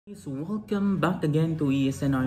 Guys, welcome back again to ESNR.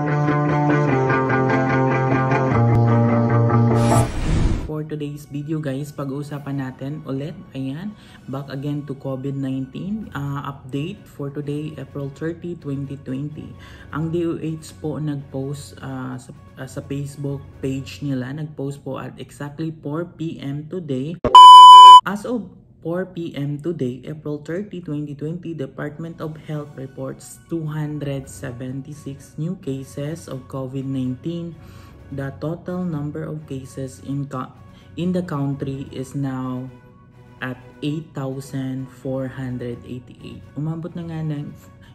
For today's video guys, pag-uusapan natin ulit, ayan, back again to COVID-19 update for today, April 30, 2020. Ang DOH po nag-post sa Facebook page nila, nag-post po at exactly 4 p.m. today. As of 4 p.m. today, April 30, 2020, Department of Health reports 276 new cases of COVID-19. The total number of cases in the country is now at 8,488. Umabot na nga ng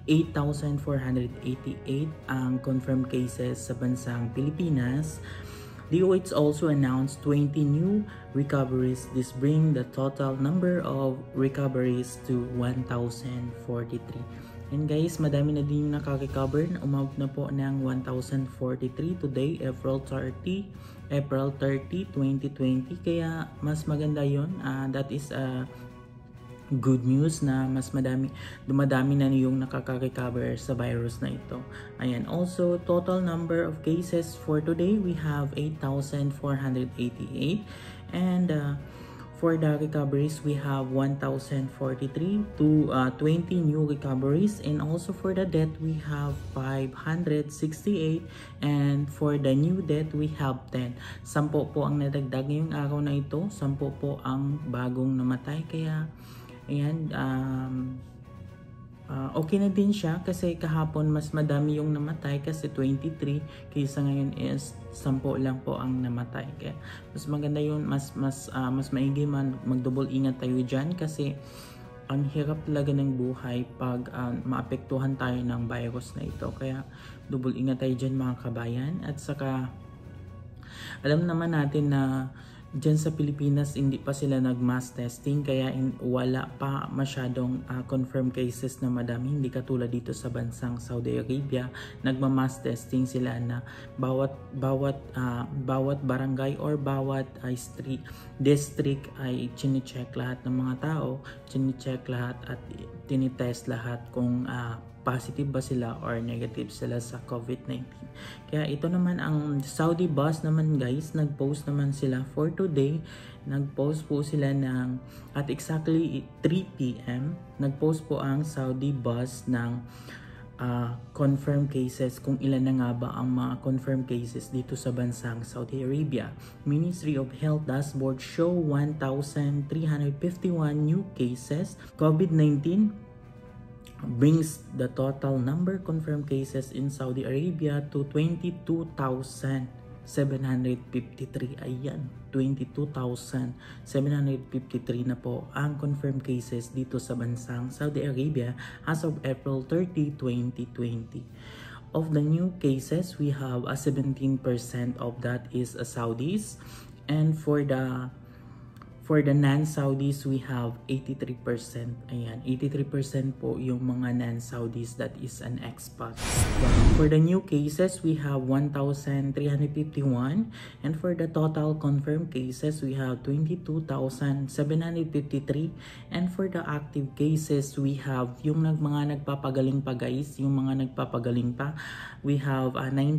8,488 ang confirmed cases sa bansang Pilipinas. DOH also announced 20 new recoveries. This brings the total number of recoveries to 1,043. And guys, madami na din yung nakaka-recover. Umabot na po ng 1,043 today, April 30, 2020. Kaya mas maganda yun. That is good news na mas dumadami na yung nakaka-recover sa virus na ito. Ayan, also total number of cases for today, we have 8,488 and for the recoveries, we have 1,043 to 20 new recoveries, and also for the death, we have 568, and for the new death, we have 10. 10 po ang nadagdag ngayong araw na ito, 10 po ang bagong namatay, kaya ayan, okay na din siya kasi kahapon mas madami yung namatay kasi 23 kaysa ngayon is 10 lang po ang namatay. Kaya mas maganda yun, mas maigi mag-double ingat tayo dyan kasi ang hirap talaga ng buhay pag maapektuhan tayo ng virus na ito. Kaya double ingat tayo dyan mga kabayan, at saka alam naman natin na dyan sa Pilipinas hindi pa sila nag-mass testing, kaya wala pa masyadong confirmed cases na madami, hindi katulad dito sa bansang Saudi Arabia. Nagma-mass testing sila na bawat barangay or bawat street district ay chine-check lahat ng mga tao, chine-check lahat at tinitest lahat kung positive ba sila or negative sila sa COVID-19. Kaya ito naman ang Saudi Bus naman guys, nag-post naman sila for today. Nag-post po sila ng at exactly 3 p.m. Nag-post po ang Saudi Bus ng confirmed cases, kung ilan na nga ba ang mga confirmed cases dito sa bansang Saudi Arabia. Ministry of Health dashboard show 1,351 new cases. COVID-19 brings the total number confirmed cases in Saudi Arabia to 22,753. Ayan, 22,753 na po ang confirmed cases dito sa bansang Saudi Arabia as of April 30, 2020. Of the new cases, we have 17% of that is Saudis, and for the non-Saudis, we have 83%. Ayan, 83% po yung mga non-Saudis, that is an expat. For the new cases, we have 1,351. And for the total confirmed cases, we have 22,753. And for the active cases, we have yung mga nagpapagaling pa guys, yung mga nagpapagaling pa, we have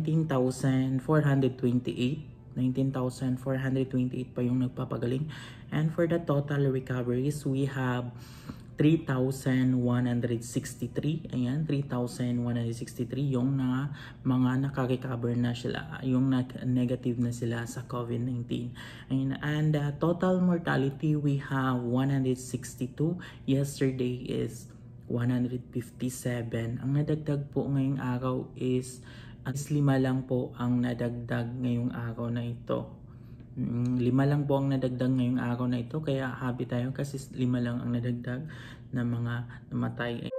19,428. 19,428 pa yung nagpapagaling. And for the total recoveries, we have 3,163. Ayan, 3,163 yung mga naka-recover na sila, yung negative na sila sa COVID-19. And total mortality, we have 162. Yesterday is 157. Ang nadagdag po ngayong araw is 5 lang po ang nadagdag ngayong araw na ito. 5 lang po ang nadagdag ngayong araw na ito, kaya happy tayo kasi 5 lang ang nadagdag na mga namatay.